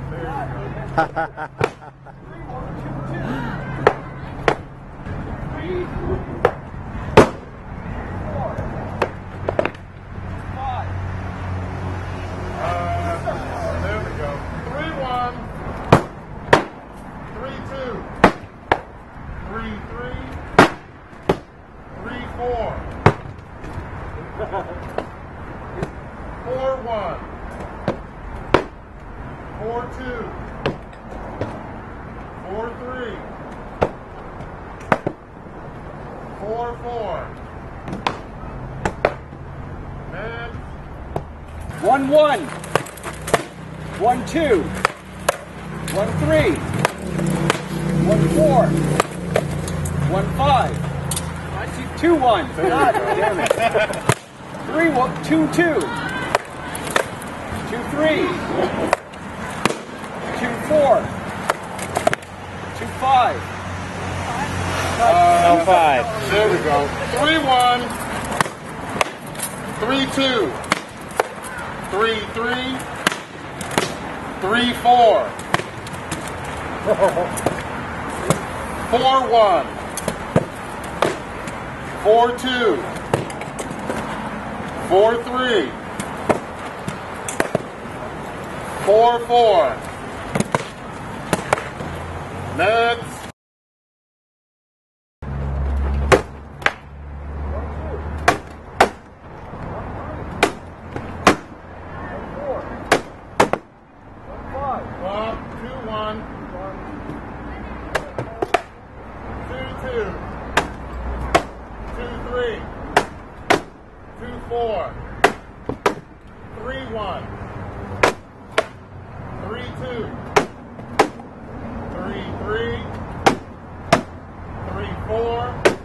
There we go. 3-1. 3-2. 3-3. 3-4. 4-1. 4-2. 4-3. 4-4. Next. 1-1. 1-2. 1-3. 1-4. 1-5. 2-1. God damn it. 2-2. 2-3. 2-4. 2-5. 5. There we go. 3-1. 3-2. 3-3. 3-4. 4-1. 4-2. 4-3. 4-4. Next. Well, 2-1. 2-2. 2-3. 2-4. 3-1. 3-2. 3-3. 3-4.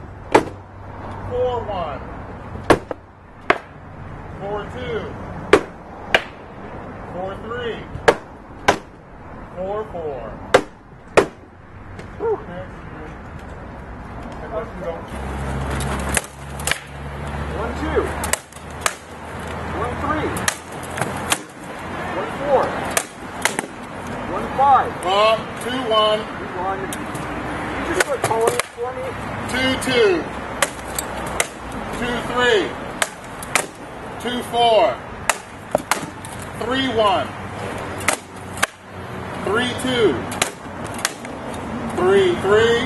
4-1. 4-2. 4-3. 4-4. Next. And let's go. 1-2. 1-3. 1-4. 1-5. 2-1. 2-1. You just start calling it for me? 2-2. 2-3. 2-4. 3-1. 3-2. 3-3.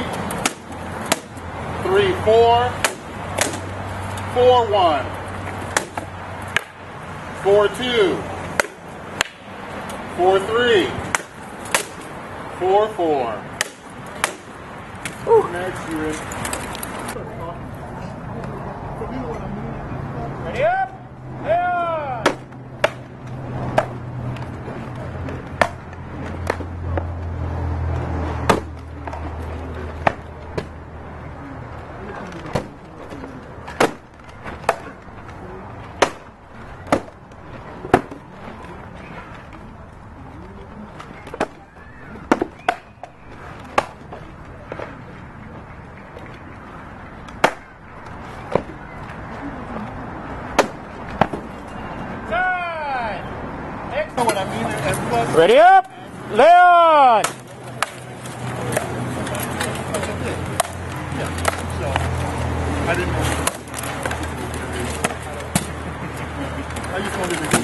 3-4. 4-1. 4-2. 4-3. 4-4. Next, you're in. Ready up? Leon! What I mean, Ready up, Leon! I didn't know. I just wanted to do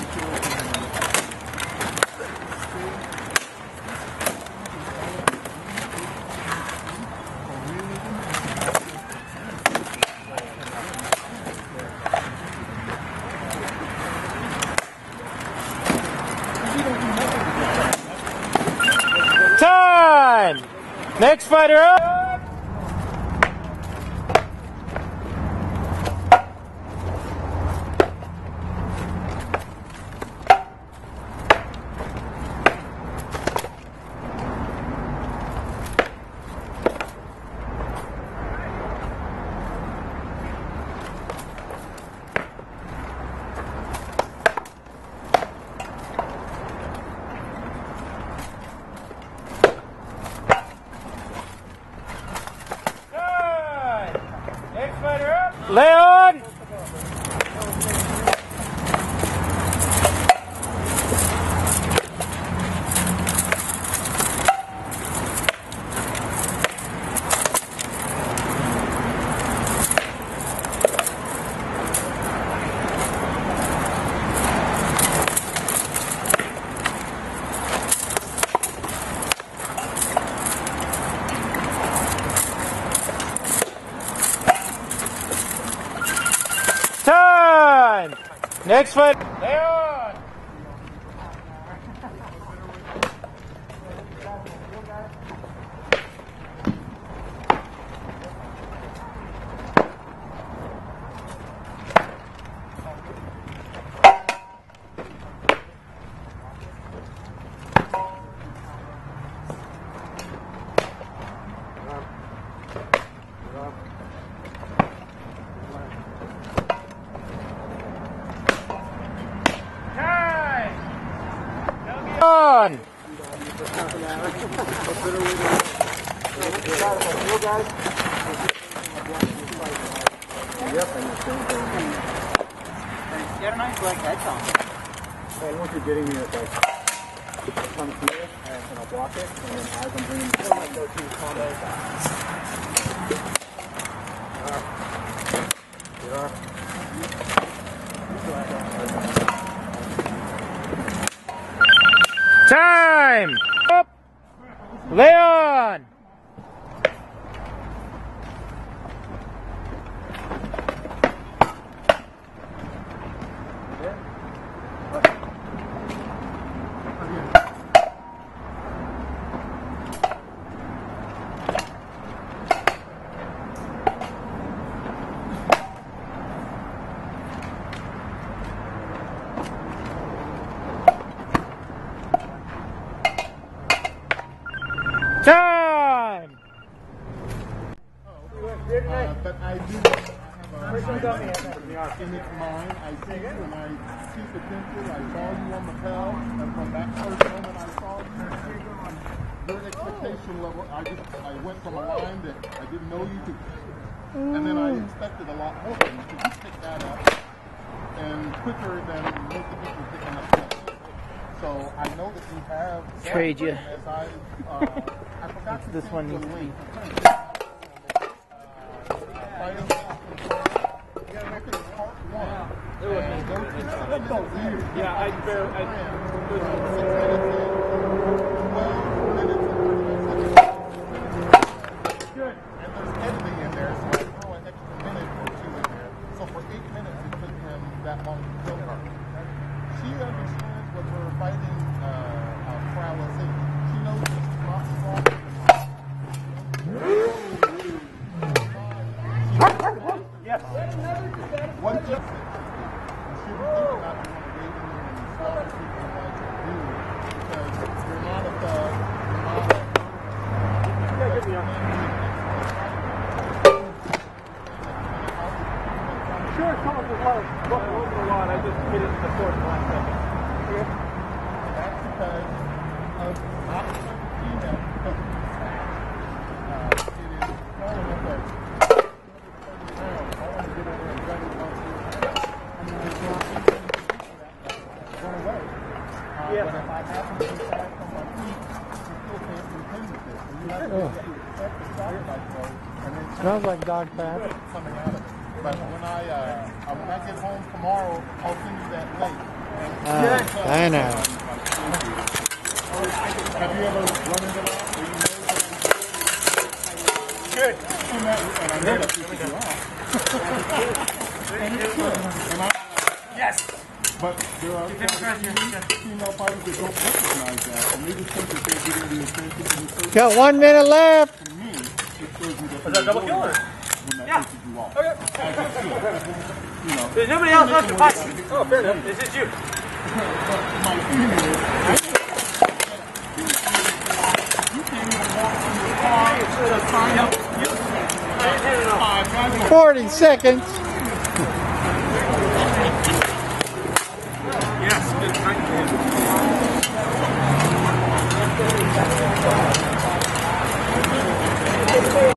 Time! Next fighter up! Leon! Next fight, Leon. On. Get a nice black head on. Well, once you're getting me, it's like, come here, and I'll block it, and then as I'm bringing it, I'll go to combo. Time. Up. Leon. Time. But I do have in its mind. I see you and I see potential. I saw you on the Pell, and from that first moment I saw you, your expectation level, I went from a line that I didn't know you to, and then I expected a lot more from you. So you picked that up, and quicker than most people picking up that. So I know that you have. Trade you. As I forgot to This one needs to be. Fighting part one. Yeah, I Good. And there's editing in there, so I throw an extra minute or two in there. So for 8 minutes, it took him that long to kill her. She understands what her fighting prowess is. She knows that she's not strong. Yes. One just she would think about you want to wait in there and slaughter people like you because you're not a thug, you're not a Sure, come up with a lot. I just hit it in the court in the last second. That's because of not female, because of the fact. It is falling apart. I want to get over and run it once you there's no reason to run away. But if I happen to decide from my feet, you still can't contend with this. And you have to accept the shot that I throw, and then Smells like dog fat. coming out of it. But when I get home tomorrow, I'll send you that link. I know. Have you ever run into that? Where you know Good. and I know that pisses you off. And it should. And Yes. but there are female fighters that don't recognize that, and they just think that they're getting the attention and the search. Got 1 minute left. To me, it shows you that Was that double kill or? when that pisses you off. Okay. As it should. You know. There's nobody else left to fight. Oh, fair enough. This is you. But my feeling is, you can't even walk from your car to sign up. 40 seconds. Yes, good. Thank you.